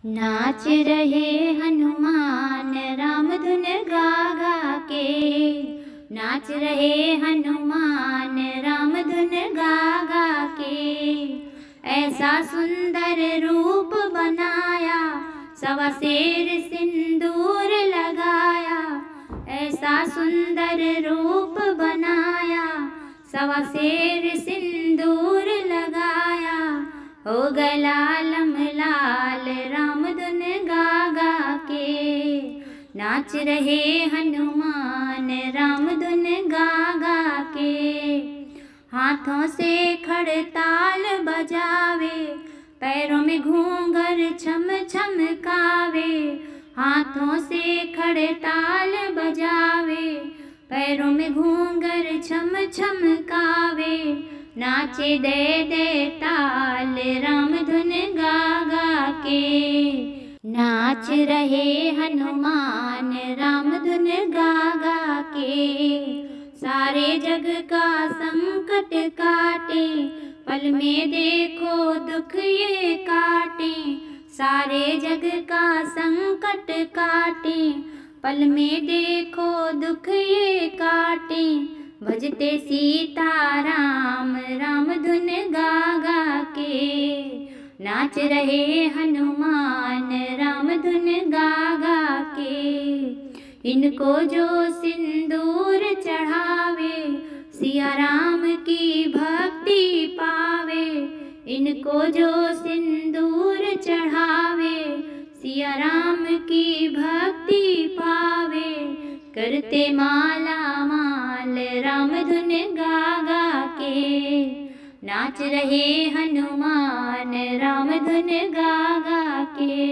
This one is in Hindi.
नाच रहे हनुमान राम धुन गा गा के। नाच रहे हनुमान राम धुन गा गा के। ऐसा सुंदर रूप बनाया, सवा शेर सिंदूर लगाया। ऐसा सुंदर रूप बनाया, सवा शेर सिंदूर लगाया। हो गला लाल राम धुन गा गा के। नाच रहे हनुमान राम धुन गा गा के। हाथों से खड़ताल बजावे, पैरों में घूंघर छम छमकावे। हाथों से खड़ताल बजावे, पैरों में घूंघर छम छमकावे। नाचे दे दे ताल राम धुन गा गा के। नाच रहे हनुमान राम धुन गा गा के। सारे जग का संकट काटे, पल में देखो दुख ये काटे। सारे जग का संकट काटे, पल में देखो दुख ये काटे। भजते सीताराम राम धुन गा गा के। नाच रहे हनुमान राम धुन गा गा के। इनको जो सिंदूर चढ़ावे, सिया राम की भक्ति पावे। इनको जो सिंदूर चढ़ावे, सिया राम की भक्ति पावे। करते माला माल राम धुन गा गा के। नाच रहे हनुमान राम धुन गा गा के।